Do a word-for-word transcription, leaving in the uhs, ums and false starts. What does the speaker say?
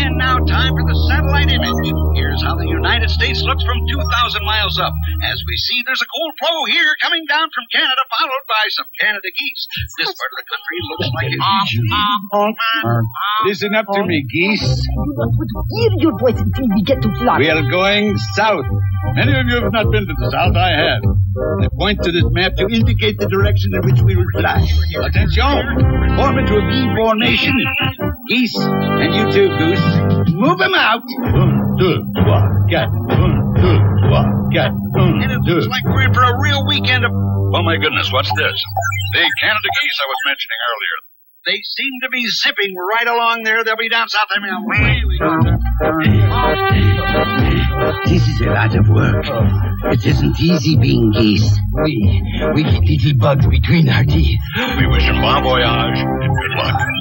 And now time for the satellite image. Here's how the United States looks from two thousand miles up. As we see, there's a cold flow here coming down from Canada, followed by some Canada geese. This part of the country looks like it. Listen up to me, geese. You don't want to hear your voice until we get to Florida. We are going south. Many of you have not been to the south. I have. I point to this map to indicate the direction in which we will fly. Attention! Form into a V formation. Geese, and you too, Goose. Move them out. Un, deux, trois, quatre. Un, deux, trois, quatre. Un, And it deux. looks like we're in for a real weekend of... Oh, my goodness, what's this? The Canada geese I was mentioning earlier. They seem to be zipping right along there. They'll be down south. I mean, away we go. This is a lot of work. It isn't easy being geese. We, we get little bugs between our teeth. We wish them bon voyage and good luck.